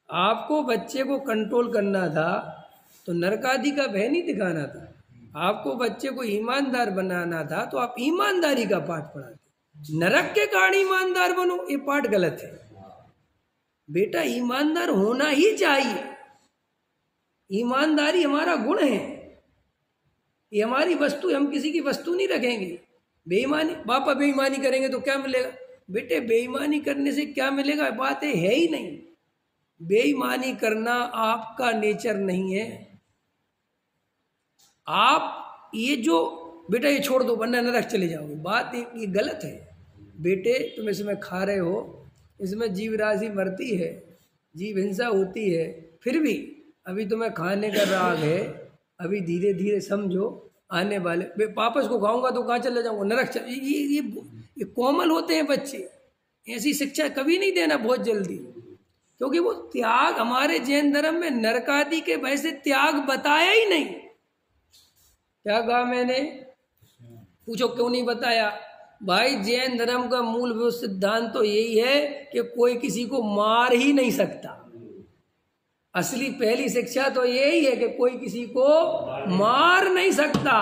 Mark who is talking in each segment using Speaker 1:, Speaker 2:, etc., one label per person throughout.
Speaker 1: आपको बच्चे को कंट्रोल करना था तो नरक आदि का भय नहीं दिखाना था। आपको बच्चे को ईमानदार बनाना था तो आप ईमानदारी का पाठ पढ़ाते। नरक के कारण ईमानदार बनो, ये पाठ गलत है। बेटा ईमानदार होना ही चाहिए, ईमानदारी हमारा गुण है, ये हमारी वस्तु, हम किसी की वस्तु नहीं रखेंगे। बेईमानी, पापा बेईमानी करेंगे तो क्या मिलेगा? बेटे बेईमानी करने से क्या मिलेगा, बात है ही नहीं। बेईमानी करना आपका नेचर नहीं है। आप ये जो बेटा ये छोड़ दो वरना नरक चले जाओगे, बात ये गलत है। बेटे तुम इसमें खा रहे हो, इसमें जीव राशि मरती है, जीव हिंसा होती है, फिर भी अभी तुम्हें खाने का राग है, अभी धीरे धीरे समझो आने वाले पापा इसको खाऊंगा तो कहाँ चले जाऊंगा, नरक चल। ये कोमल होते हैं बच्चे, ऐसी शिक्षा कभी नहीं देना बहुत जल्दी, क्योंकि वो त्याग हमारे जैन धर्म में नरक आदि के भय से त्याग बताया ही नहीं। क्या कहा मैंने? पूछो क्यों नहीं बताया? भाई जैन धर्म का मूल सिद्धांत तो यही है कि कोई किसी को मार ही नहीं सकता। असली पहली शिक्षा तो यही है कि कोई किसी को मार नहीं सकता।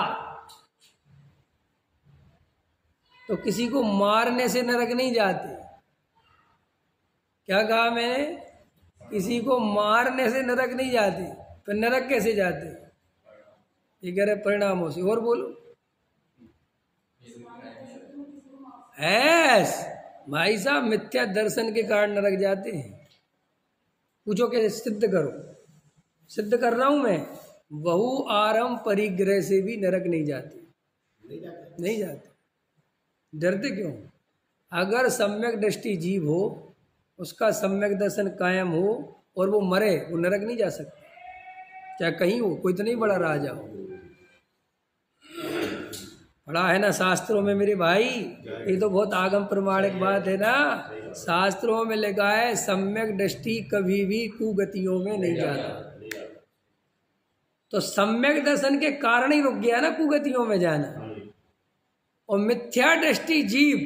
Speaker 1: तो किसी को मारने से नरक नहीं जाते। क्या कहा मैंने? किसी को मारने से नरक नहीं जाते, फिर नरक कैसे जाते? ये कह रहे परिणामों से। और बोलो। ऐस भाई साहब मिथ्या दर्शन के कारण नरक जाते हैं। पूछो कैसे? सिद्ध करो। सिद्ध कर रहा हूं मैं। बहु आरम परिग्रह से भी नरक नहीं जाते, नहीं जाते। डरते क्यों? अगर सम्यक दृष्टि जीव हो, उसका सम्यक दर्शन कायम हो और वो मरे, वो नरक नहीं जा सकता। क्या कहीं हो, कोई तो नहीं बड़ा राजा हो। पढ़ा है ना शास्त्रों में मेरे भाई, ये तो बहुत आगम प्रमाणिक बात है ना। शास्त्रों में लिखा है सम्यक दृष्टि कभी भी कुगतियों में नहीं जाता। तो सम्यक दर्शन के कारण ही रुक गया ना कुगतियों में जाना। और मिथ्या दृष्टि जीव,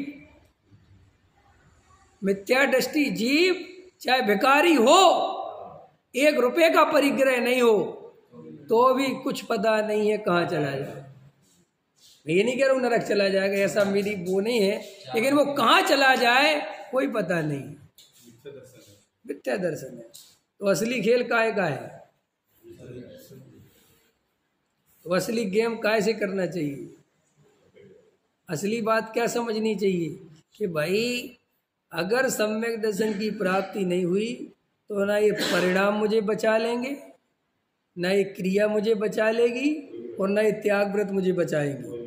Speaker 1: मिथ्या दृष्टि जीव चाहे भिखारी हो, 1 रुपए का परिग्रह नहीं हो, तो भी कुछ पता नहीं है कहाँ चला जाए। मैं ये नहीं कह रहा हूँ नरक चला जाएगा, ऐसा मेरी वो नहीं है, लेकिन वो कहाँ चला जाए कोई पता नहीं। मिथ्या दर्शन है। तो असली खेल काहे का है? तो असली गेम काहे से करना चाहिए? असली बात क्या समझनी चाहिए कि भाई अगर सम्यक दर्शन की प्राप्ति नहीं हुई तो ना ये परिणाम मुझे बचा लेंगे, ना ये क्रिया मुझे बचा लेगी, और ना ये त्याग व्रत मुझे बचाएंगे।